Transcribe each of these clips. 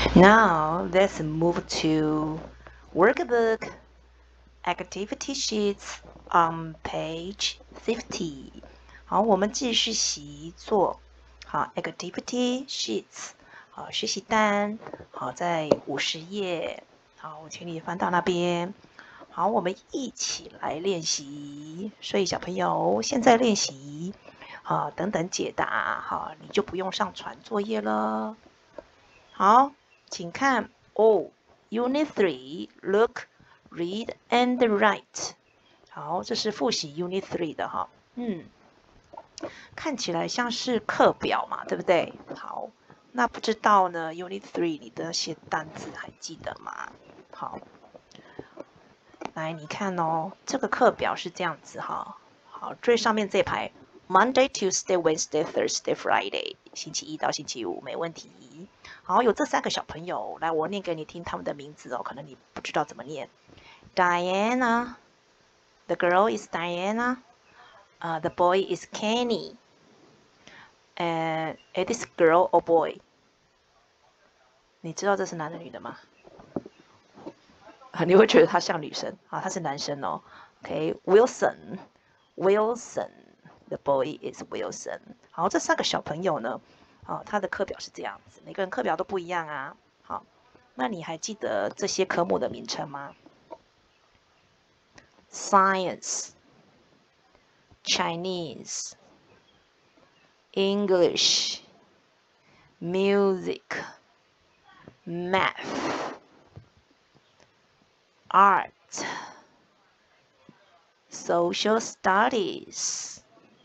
Now let's move to workbook activity sheets on page 50. 好，我们继续习作。好 ，activity sheets。好，学习单。好，在50页。好，我请你翻到那边。好，我们一起来练习。所以小朋友现在练习。好，等等解答。好，你就不用上传作业了。好，请看哦 ，Unit 3 Look, Read and Write。好，这是复习 Unit 3的哈。看起来像是课表嘛，对不对？好，那不知道呢 Unit 3你的那些单字还记得吗？好，来你看哦，这个课表是这样子哈。好，最上面这排 Monday, Tuesday, Wednesday, Thursday, Friday， 星期一到星期五没问题。好，有这3个小朋友，来，我念给你听他们的名字哦，可能你不知道怎么念。Diana, the girl is Diana. The boy is Kenny. And it is girl or boy? 你知道这是男的女的吗？你会觉得他像女生啊，他是男生哦。OK, Wilson, Wilson, the boy is Wilson. 好，这3个小朋友呢，他的课表是这样子，每个人课表都不一样啊。好，那你还记得这些科目的名称吗？Science, Chinese, English, Music, Math, Art, Social Studies。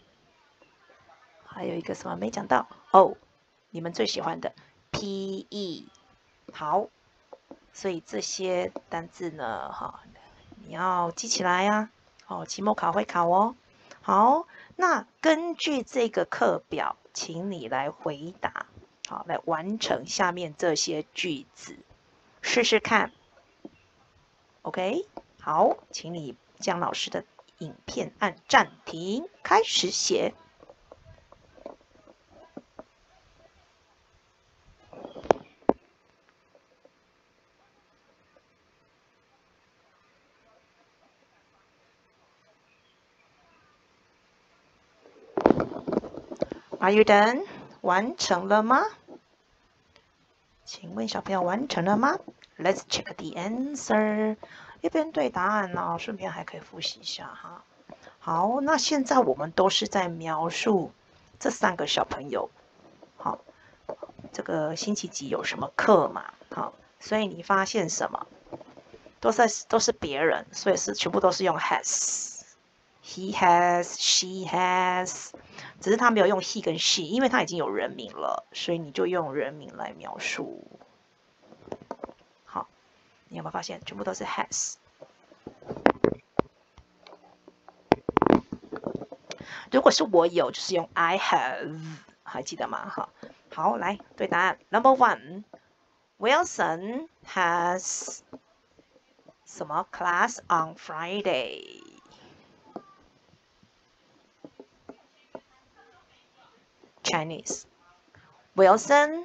还有一个什么没讲到哦？你们最喜欢的 PE。好，所以这些单字呢，哈，你要记起来呀。哦，期末考会考哦。好，那根据这个课表，请你来回答，好，来完成下面这些句子，试试看。OK， 好，请你将老师的影片按暂停，开始写。Are you done？ 完成了吗？请问小朋友完成了吗 ？Let's check the answer。一边对答案呢，顺便还可以复习一下哈。好，那现在我们都是在描述这3个小朋友。好，这个星期几有什么课嘛？好，所以你发现什么？都是别人，所以全部都是用 has。He has, she has， 只是他没有用 he 跟 she， 因为他已经有人名了，所以你就用人名来描述。好，你有没有发现全部都是 has？ 如果是我有，就是用 I have， 还记得吗？好，来对答案。Number 1 Wilson has 什么 class on Friday？ Chinese。 Wilson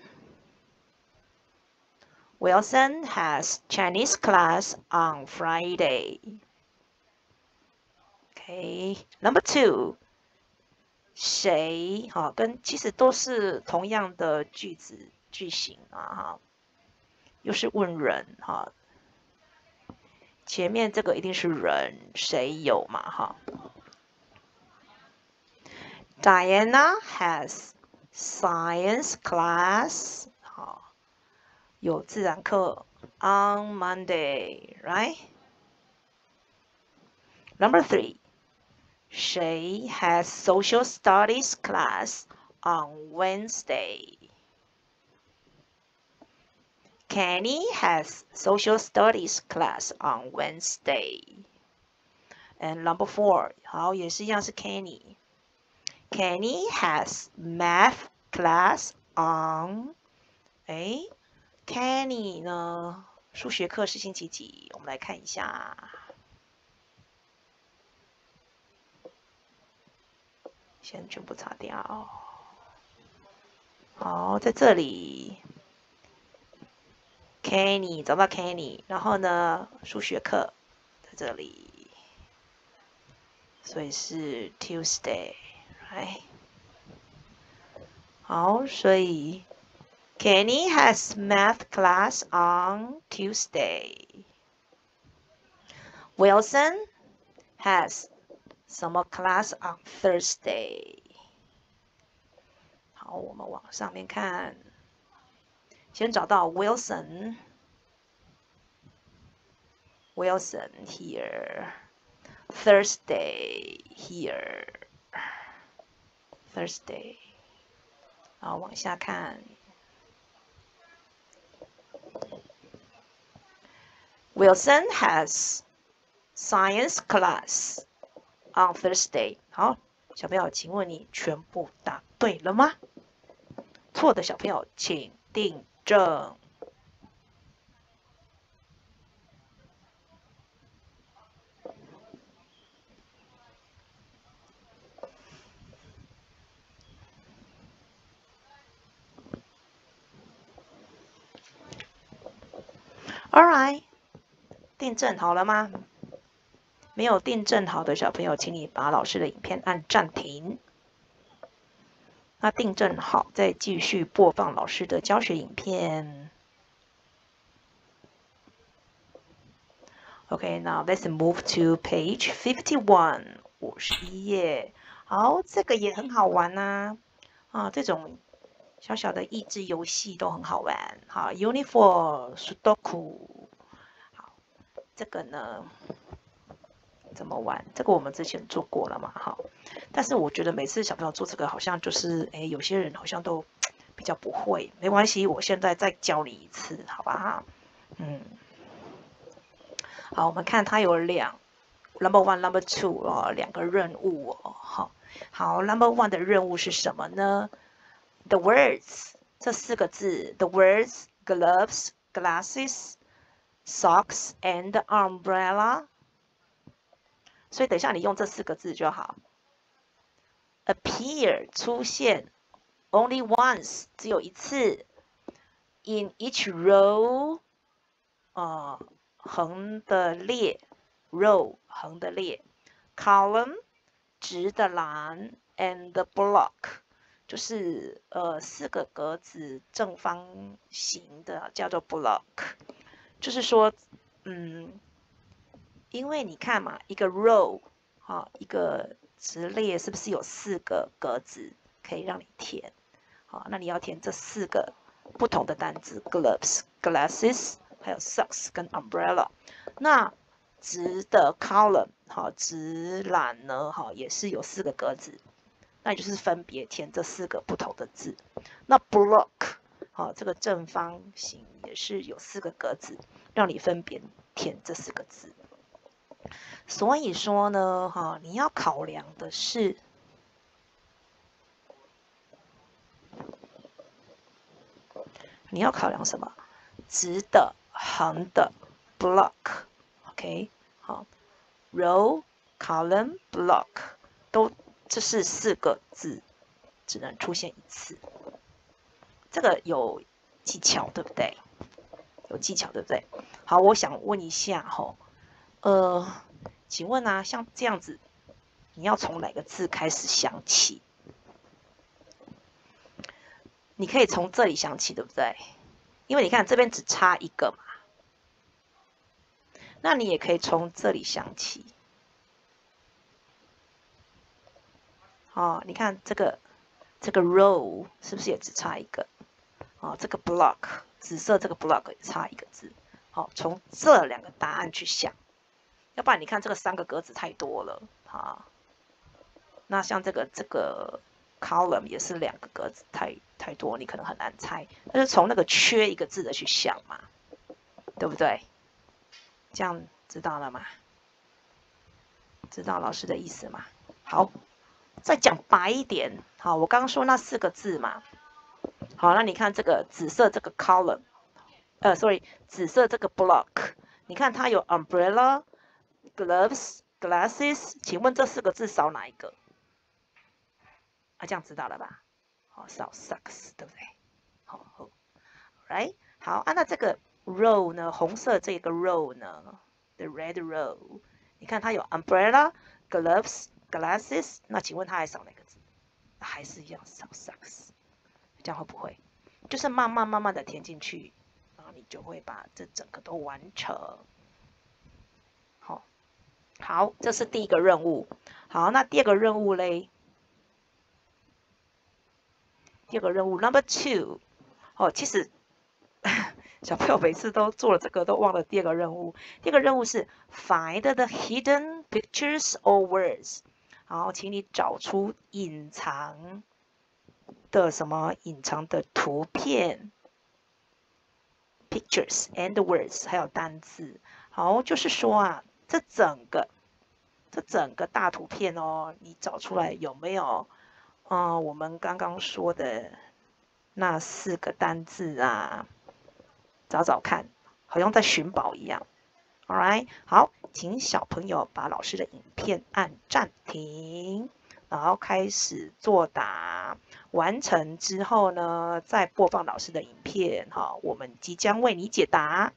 has Chinese class on Friday. Okay, number 2， 谁？跟其实都是同样的句子句型啊，又是问人哈。前面这个一定是人，谁有嘛哈。Diana has science class， 好，有自然课 on Monday, right? Number 3, she has social studies class on Wednesday. Kenny has social studies class on Wednesday. And number 4, 好，也是一样是 Kenny. Kenny has math class on Kenny 呢？数学课是星期几？我们来看一下。先全部擦掉。好，在这里 Kenny 找到 Kenny，然后呢，数学课在这里，所以是 Tuesday，right？ 好，所以 Kenny has math class on Tuesday. Wilson has 什么 class on Thursday？ 好，我们往上面看，先找到 Wilson here， Thursday here， Thursday， 然后往下看 ，Wilson has science class on Thursday。好，小朋友，请问你全部答对了吗？错的小朋友请订正。All right， 订正好了吗？没有订正好的小朋友，请你把老师的影片按暂停。那订正好，再继续播放老师的教学影片。Okay, now let's move to page 51, 51页。好，这个也很好玩呐。这种小小的益智游戏都很好玩。好 ，Unifor Sudoku。好，这个呢怎么玩？这个我们之前做过了嘛，好。但是我觉得每次小朋友做这个，好像就是有些人好像都比较不会。没关系，我现在再教你一次，好吧？好，我们看它有Number 1、Number 2哦，两个任务哦。好，Number 1的任务是什么呢 ？The words 这4个字 ，the words gloves, glasses, socks and umbrella。所以等一下你用这4个字就好。Appear 出现 ，only once 只有一次。In each row 横的列 ，row 横的列 ，column 直的栏 ，and block 就是4个格子正方形的叫做 block， 就是说因为你看嘛，一个 row 一个直列是不是有4个格子可以让你填？好，那你要填这4个不同的单字 ，gloves、glasses。还有 socks 跟 umbrella， 那直的 column 直栏呢也是有4个格子，那你就是分别填这4个不同的字。那 block 这个正方形也是有4个格子，让你分别填这4个字。所以说呢你要考量的是什么？直的、横的 block，OK， 好 ，row、column、block 都这是4个字，只能出现一次。这个有技巧，对不对？有技巧，对不对？好，我想问一下请问啊，像这样子，你要从哪个字开始想起？你可以从这里想起，对不对？因为你看这边只差一个嘛，那你也可以从这里想起。你看这个 row 是不是也只差一个？这个 block 紫色这个 block 也差一个字。从这2个答案去想，要不然你看这个3个格子太多了那像这个 column 也是2个格子太多，你可能很难猜。但是从那个缺一个字的去想嘛，对不对？这样知道了吗？知道老师的意思吗？好，再讲白一点。好，我刚刚说那4个字嘛。好，那你看这个紫色这个 column， 紫色这个 block， 你看它有 umbrella、gloves、glasses， 请问这4个字少哪一个？这样知道了吧？少 socks， 对不对？好 ，right， 好那这个 row 呢，红色这个 row 呢 ，the red row， 你看它有 umbrella、gloves、glasses， 那请问它还少哪个字？还是一样少 socks， 这样会不会？就是慢慢的填进去，然后你就会把这整个都完成。好，这是第一个任务。好，那第二个任务嘞？第二个任务 number 2， 其实小朋友每次都做了这个，都忘了第二个任务。第二个任务是 find the hidden pictures or words。好，请你找出隐藏的什么？隐藏的图片 pictures and words， 还有单字。好，就是说啊，这整个大图片哦，你找出来有没有？我们刚刚说的那4个单字啊，找找看，好像在寻宝一样。All right， 好，请小朋友把老师的影片按暂停，然后开始作答。完成之后呢，再播放老师的影片。好，我们即将为你解答。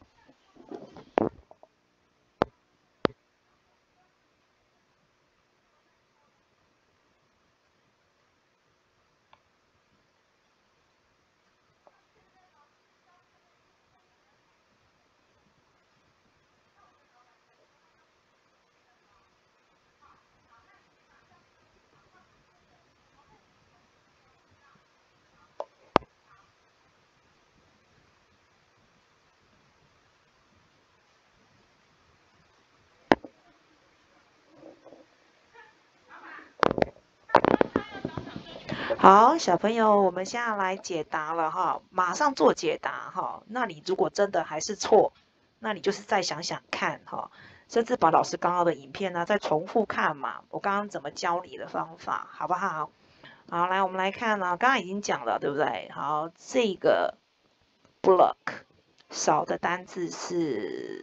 好，小朋友，我们现在来解答了哈，马上做解答哈。那你如果真的还是错，那你就是再想想看哈，甚至把老师刚刚的影片呢再重复看嘛。我刚刚怎么教你的方法，好不好？好，来我们来看呢，刚刚已经讲了，对不对？好，这个 block 少的单字是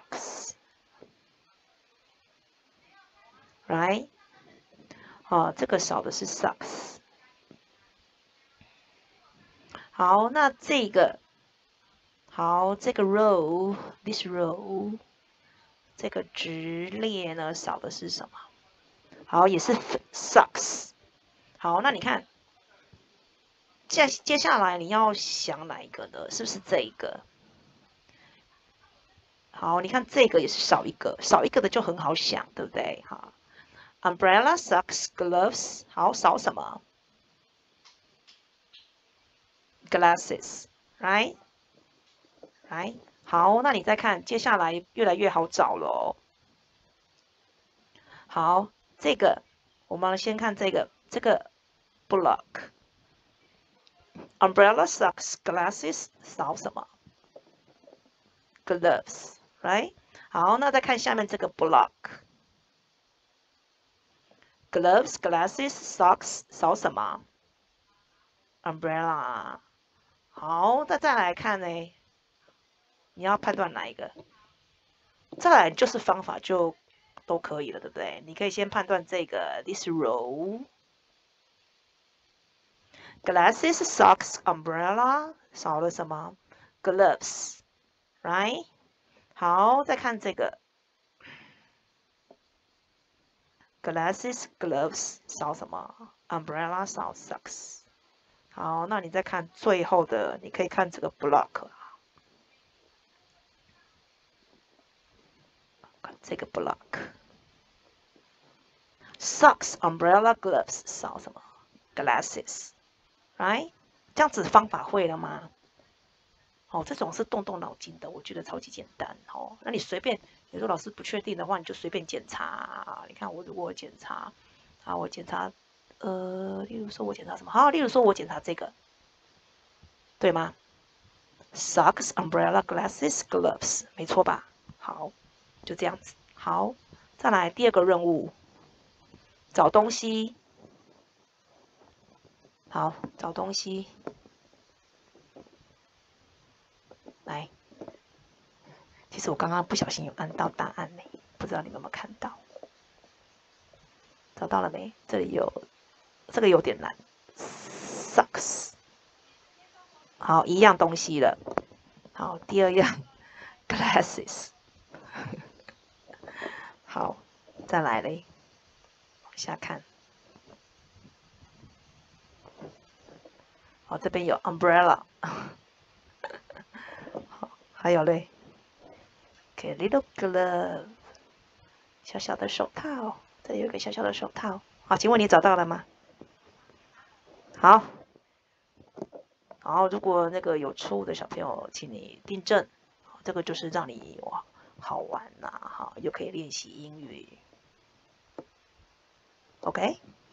socks，right？ 好，这个少的是 socks。好，那这个好，这个 row，this row， 这个直列呢少的是什么？好，也是 socks。好，那你看，接下来你要想哪一个呢？是不是这一个？好，你看这个也是少一个，少一个的就很好想，对不对？好 ，umbrella、socks、gloves， 好，少什么 ？glasses，right？ right？ 好，那你再看，接下来越来越好找了哦。好，这个我们先看这个 block。umbrella, socks, glasses 少什么 ？gloves, right？ 好，那再看下面这个 block。gloves, glasses, socks 少什么 ？umbrella。好，那再来看呢？你要判断哪一个？再来就是方法就都可以了，对不对？你可以先判断这个 this row。glasses, socks, umbrella 少了什么 ？gloves, right？ 好，再看这个 glasses, gloves 少什么 ？umbrella 少 socks。好，那你再看最后的，你可以看这个 block， 这个 block。socks, umbrella, gloves 少什么 ？glasses，right？ 这样子方法会了吗？这种是动动脑筋的，我觉得超级简单。那你随便，有时候老师不确定的话，你就随便检查。你看我如果检查，我检查，例如说我检查什么？好，例如说我检查这个，对吗 ？Socks, umbrella, glasses, gloves， 没错吧？好，就这样子。好，再来第二个任务，找东西。好，找东西。来，其实我刚刚不小心有按到答案呢，不知道你们有没有看到？找到了没？这里有，这个有点难。Socks， 好，一样东西了。 好，第二样 glasses。好，再来嘞，往下看。好，这边有 umbrella。好，还有嘞 ，a little glove， 小小的手套。这里有一个小小的手套。好，请问你找到了吗？好。然后，如果那个有错误的小朋友，请你订正。这个就是让你哇好玩呐，哈，又可以练习英语。OK。